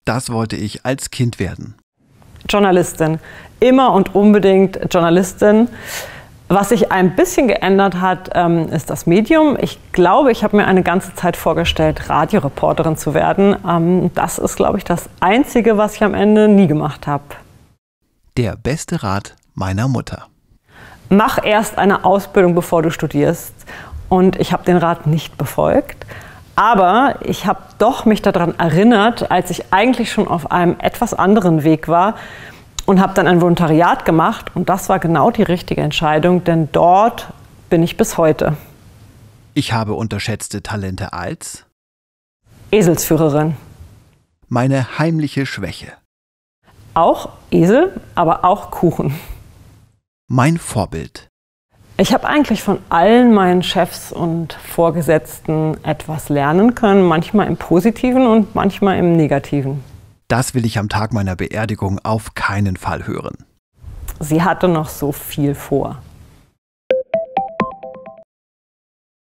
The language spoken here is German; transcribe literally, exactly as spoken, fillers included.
Das wollte ich als Kind werden. Journalistin. Immer und unbedingt Journalistin. Was sich ein bisschen geändert hat, ähm, ist das Medium. Ich glaube, ich habe mir eine ganze Zeit vorgestellt, Radioreporterin zu werden. Ähm, das ist, glaube ich, das Einzige, was ich am Ende nie gemacht habe. Der beste Rat meiner Mutter. Mach erst eine Ausbildung, bevor du studierst. Und ich habe den Rat nicht befolgt. Aber ich habe doch mich daran erinnert, als ich eigentlich schon auf einem etwas anderen Weg war, und habe dann ein Volontariat gemacht und das war genau die richtige Entscheidung, denn dort bin ich bis heute. Ich habe unterschätzte Talente als Eselsführerin. Meine heimliche Schwäche. Auch Esel, aber auch Kuchen. Mein Vorbild. Ich habe eigentlich von allen meinen Chefs und Vorgesetzten etwas lernen können, manchmal im Positiven und manchmal im Negativen. Das will ich am Tag meiner Beerdigung auf keinen Fall hören. Sie hatte noch so viel vor.